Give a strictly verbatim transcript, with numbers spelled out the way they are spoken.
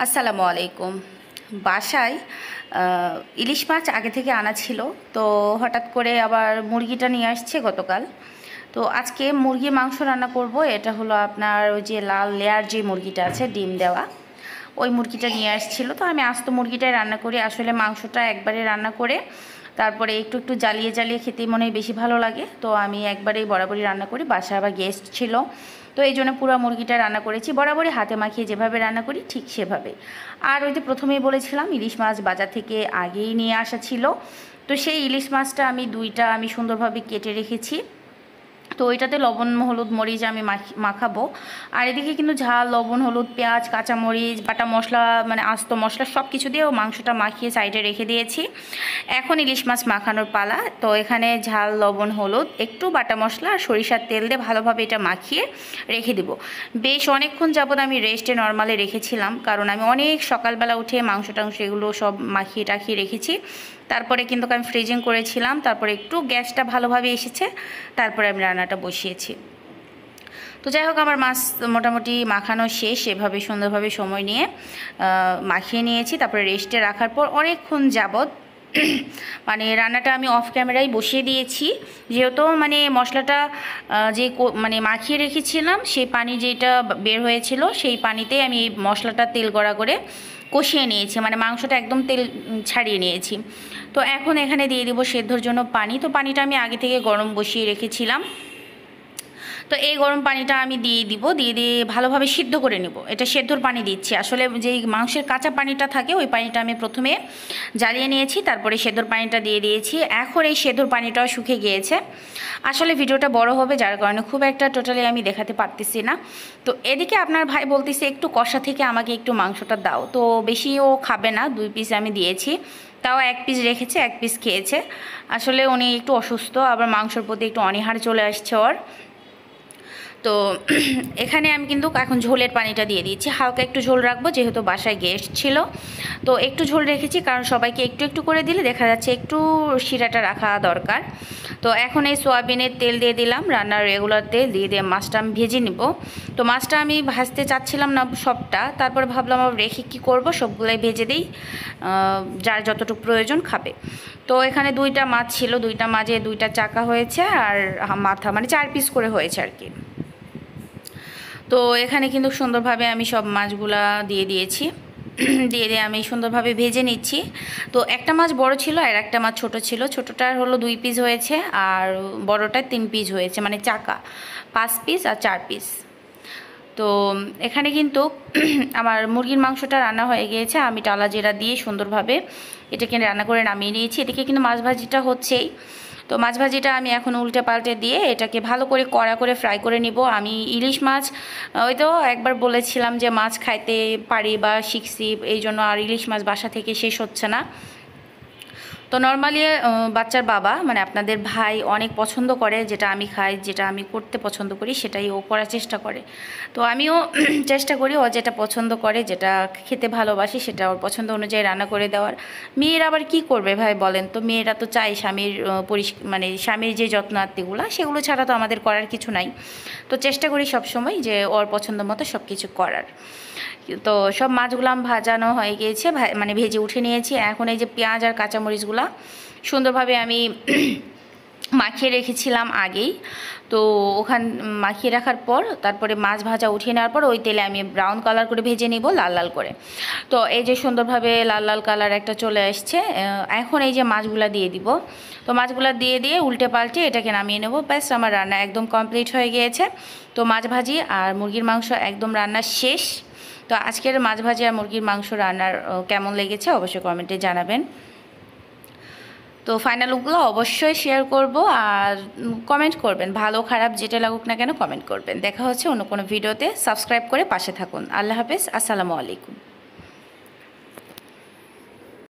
আসসালামু আলাইকুম। বাসায় ইলিশ মাছ আগে থেকে আনা ছিল, তো হঠাৎ করে আবার মুরগিটা নিয়ে আসছে গতকাল। তো আজকে মুরগির মাংস রান্না করব। এটা হলো আপনার ওই যে লাল লেয়ার যে মুরগিটা আছে ডিম দেওয়া, ওই মুরগিটা নিয়ে আসছিল। তো আমি আস্ত মুরগিটাই রান্না করি। আসলে মাংসটা একবারে রান্না করে তারপরে একটু একটু জ্বালিয়ে জ্বালিয়ে খেতে মনে হয় বেশি ভালো লাগে। তো আমি একবারেই বরাবরই রান্না করি। বাসায় আবার গেস্ট ছিল, তো এই জন্য পুরো মুরগিটা রান্না করেছি বরাবরই হাতে মাখিয়ে যেভাবে রান্না করি ঠিক সেভাবে। আর ওই যে প্রথমেই বলেছিলাম ইলিশ মাছ বাজার থেকে আগেই নিয়ে আসা ছিল, তো সেই ইলিশ মাছটা আমি দুইটা আমি সুন্দরভাবে কেটে রেখেছি। তো ওইটাতে লবণ হলুদ মরিচ আমি মাখাবো। আর এদিকে কিন্তু ঝাল লবণ হলুদ পেঁয়াজ কাঁচামরিচ বাটা মশলা মানে আস্ত মশলা সব কিছু দিয়ে মাংসটা মাখিয়ে সাইডে রেখে দিয়েছি। এখন ইলিশ মাছ মাখানোর পালা। তো এখানে ঝাল লবণ হলুদ একটু বাটা মশলা আর সরিষার তেল দিয়ে ভালোভাবে এটা মাখিয়ে রেখে দিব। বেশ অনেকক্ষণ যাবত আমি রেস্টে নর্মালে রেখেছিলাম, কারণ আমি অনেক সকালবেলা উঠে মাংস টাংস এগুলো সব মাখিয়ে টাখিয়ে রেখেছি। তারপরে কিন্তু আমি ফ্রিজিং করেছিলাম, তারপরে একটু গ্যাসটা ভালোভাবে এসেছে, তারপরে আমি রান্নাটা বসিয়েছি। তো যাই হোক, আমার মাছ মোটামুটি মাখানো শেষ। এভাবে সুন্দরভাবে সময় নিয়ে মাখিয়ে নিয়েছি। তারপরে রেস্টে রাখার পর অনেকক্ষণ যাবত মানে রান্নাটা আমি অফ ক্যামেরায় বসিয়ে দিয়েছি, যেহেতু মানে মশলাটা যে মানে মাখিয়ে রেখেছিলাম সেই পানি যেটা বের হয়েছিল সেই পানিতেই আমি এই মশলাটা তেল গড়া করে কষিয়ে নিয়েছি, মানে মাংসটা একদম তেল ছাড়িয়ে নিয়েছি। তো এখন এখানে দিয়ে দেবো সেদ্ধর জন্য পানি। তো পানিটা আমি আগে থেকে গরম বসিয়ে রেখেছিলাম। তো এই গরম পানিটা আমি দিয়ে দিব, দিয়ে দিয়ে ভালোভাবে সিদ্ধ করে নেব। এটা সেদ্ধর পানি দিচ্ছি। আসলে যেই মাংসের কাঁচা পানিটা থাকে ওই পানিটা আমি প্রথমে জ্বালিয়ে নিয়েছি, তারপরে সেদ্ধর পানিটা দিয়ে দিয়েছি। এখন এই সেদ্ধর পানিটাও শুকিয়ে গিয়েছে। আসলে ভিডিওটা বড় হবে, যার কারণে খুব একটা টোটালি আমি দেখাতে পারতেছি না। তো এদিকে আপনার ভাই বলতেছে একটু কষা থেকে আমাকে একটু মাংসটা দাও। তো বেশিও খাবে না, দুই পিস আমি দিয়েছি, তাও এক পিস রেখেছে, এক পিস খেয়েছে। আসলে উনি একটু অসুস্থ, আবার মাংসর প্রতি একটু অনীহার চলে আসছে ওর। তো এখানে আমি কিন্তু এখন ঝোলের পানিটা দিয়ে দিচ্ছি। হালকা একটু ঝোল রাখবো, যেহেতু বাসায় গেস্ট ছিল। তো একটু ঝোল রেখেছি, কারণ সবাইকে একটু একটু করে দিলে দেখা যাচ্ছে একটু শিরাটা রাখা দরকার। তো এখন এই সোয়াবিনের তেল দিয়ে দিলাম, রান্নার রেগুলার তেল দিয়ে দিয়ে মাছটা আমি ভেজে নিব। তো মাছটা আমি ভাজতে চাচ্ছিলাম না সবটা, তারপরে ভাবলাম রেখে কী করব, সবগুলোই ভেজে দিই, যার যতটুকু প্রয়োজন খাবে। তো এখানে দুইটা মাছ ছিল, দুইটা মাঝে দুইটা চাকা হয়েছে আর মাথা মানে চার পিস করে হয়েছে আর কি। তো এখানে কিন্তু সুন্দরভাবে আমি সব মাছগুলা দিয়ে দিয়েছি, দিয়ে দিয়ে আমি সুন্দরভাবে ভেজে নিচ্ছি। তো একটা মাছ বড় ছিল আর একটা মাছ ছোট ছিল। ছোটোটার হলো দুই পিস হয়েছে আর বড়টার তিন পিস হয়েছে, মানে চাকা পাঁচ পিস আর চার পিস। তো এখানে কিন্তু আমার মুরগির মাংসটা রান্না হয়ে গিয়েছে। আমি টালা জিরা দিয়ে সুন্দরভাবে এটাকে রান্না করে নামিয়ে নিয়েছি। এদিকে কিন্তু মাছ ভাজিটা হচ্ছেই। তো মাছ ভাজিটা আমি এখন উল্টে পাল্টে দিয়ে এটাকে ভালো করে কড়া করে ফ্রাই করে নিব। আমি ইলিশ মাছ ওই তো একবার বলেছিলাম যে মাছ খাইতে পারি বা শিখছি, এই জন্য আর ইলিশ মাছ বাসা থেকে শেষ হচ্ছে না। তো নর্মালি বাচ্চার বাবা মানে আপনাদের ভাই অনেক পছন্দ করে যেটা আমি খাই, যেটা আমি করতে পছন্দ করি সেটাই ও করার চেষ্টা করে। তো আমিও চেষ্টা করি ও যেটা পছন্দ করে, যেটা খেতে ভালোবাসি সেটা ওর পছন্দ অনুযায়ী রান্না করে দেওয়ার। মেয়েরা আবার কি করবে ভাই বলেন তো, মেয়েরা তো চায় স্বামীর পরিষ মানে স্বামীর যে যত্নার্থীগুলো সেগুলো ছাড়া তো আমাদের করার কিছু নাই। তো চেষ্টা করি সবসময় যে ওর পছন্দ মতো সব কিছু করার। তো সব মাছগুলো আমি ভাজানো হয়ে গিয়েছে, মানে ভেজে উঠে নিয়েছি। এখন এই যে পেঁয়াজ আর কাঁচামরিচগুলো সুন্দরভাবে আমি মাখিয়ে রেখেছিলাম আগেই। তো ওখান মাখিয়ে রাখার পর তারপরে মাছ ভাজা উঠিয়ে নেওয়ার পর ওই তেলে আমি ব্রাউন কালার করে ভেজে নিব, লাল লাল করে। তো এই যে সুন্দরভাবে লাল লাল কালার একটা চলে আসছে। এখন এই যে মাছগুলো দিয়ে দিব। তো মাছগুলো দিয়ে দিয়ে উল্টে পাল্টে এটাকে নামিয়ে নেব। ব্যাস আমার রান্না একদম কমপ্লিট হয়ে গিয়েছে। তো মাছ ভাজি আর মুরগির মাংস একদম রান্না শেষ। তো আজকের মাছ ভাজি আর মুরগির মাংস রান্নার কেমন লেগেছে অবশ্যই কমেন্টে জানাবেন। তো ফাইনাল লুকগুলো অবশ্যই শেয়ার করব আর কমেন্ট করবেন, ভালো খারাপ যেটা লাগুক না কেন কমেন্ট করবেন। দেখা হচ্ছে অন্য কোনো ভিডিওতে। সাবস্ক্রাইব করে পাশে থাকুন। আল্লাহ হাফেজ, আসসালামু আলাইকুম।